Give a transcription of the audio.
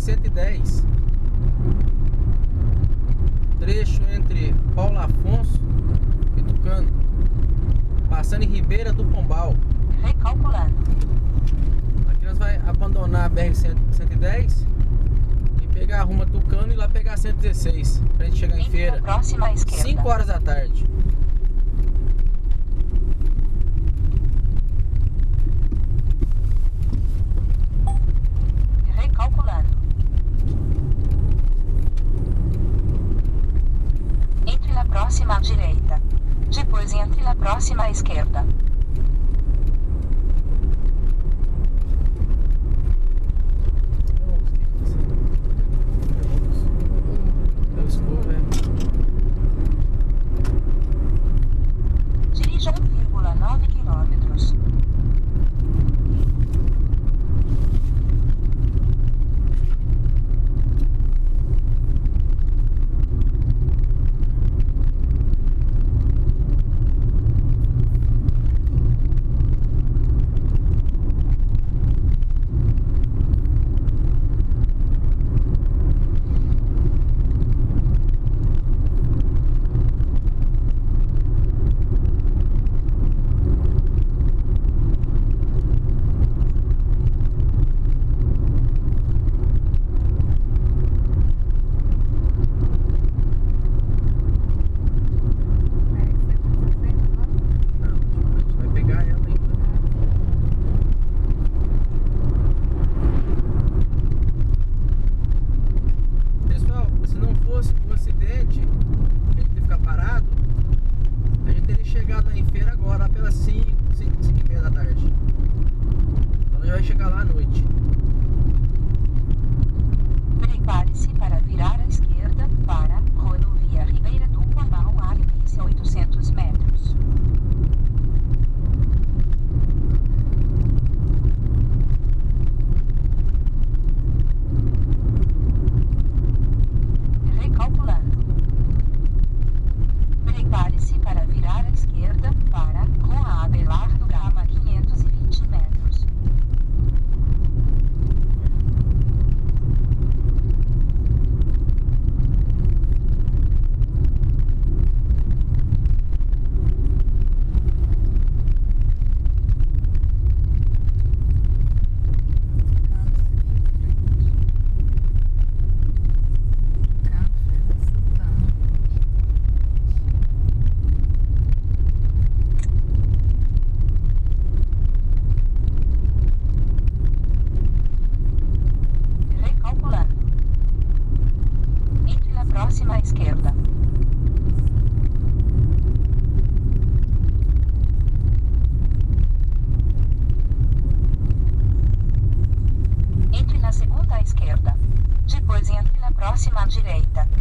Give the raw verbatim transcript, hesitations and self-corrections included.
cento e dez, trecho entre Paulo Afonso e Tucano, passando em Ribeira do Pombal. Recalculando. Aqui nós vamos abandonar a B R cento e dez e pegar a rumo a Tucano e lá pegar a cento e dezesseis pra gente chegar em Entre Feira a próxima à esquerda. cinco horas da tarde. Recalculando. Entre na próxima à direita. Depois entre na próxima à esquerda. Dirija um vírgula nove quilômetros. O acidente, a gente ter ficar parado, a gente teria chegado lá em Feira agora, pelas cinco, cinco e meia da tarde. Então nós já vai chegar lá à noite. Prepare-se para virar à esquerda para rodovia Ribeira do Pombal, área pista oitocentos metros. Recalculando. Prepare-se para virar à esquerda para Rua Abelardo Gama, quinhentos e vinte metros. Recalculando. Entre na próxima à esquerda. Entre na segunda à esquerda. Depois entre na próxima à direita.